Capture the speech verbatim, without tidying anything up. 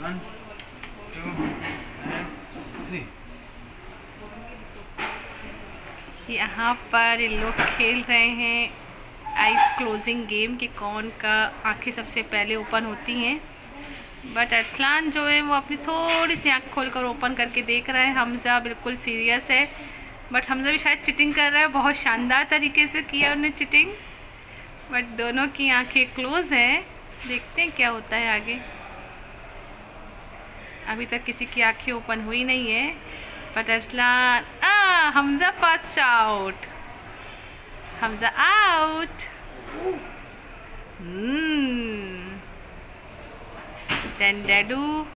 One two and three. यहाँ पर ये लोग खेल रहे हैं आइस क्लोजिंग गेम कि कौन का आंखें सबसे पहले ओपन होती हैं। बट अरसलान जो है वो अपनी थोड़ी सी आँख खोलकर ओपन करके देख रहा है। हमजा बिल्कुल सीरियस है, बट हमजा भी शायद चिटिंग कर रहा है। बहुत शानदार तरीके से किया उन्होंने चिटिंग, बट दोनों की आंखें क्लोज हैं। देखते हैं क्या होता है आगे। अभी तक किसी की आंखें ओपन हुई नहीं है। बट अरसलान आ Hamza first out, Hamza out. हम्म डैडू